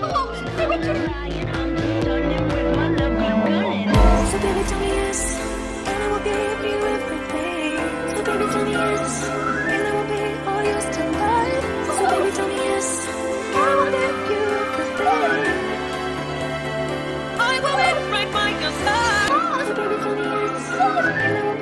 So baby, tell me yes, and I will give you everything. So baby, tell me yes, and I will be all yours tonight. So baby, tell me yes, and I will give you everything. I will be right by your side. So baby, tell me yes, and I will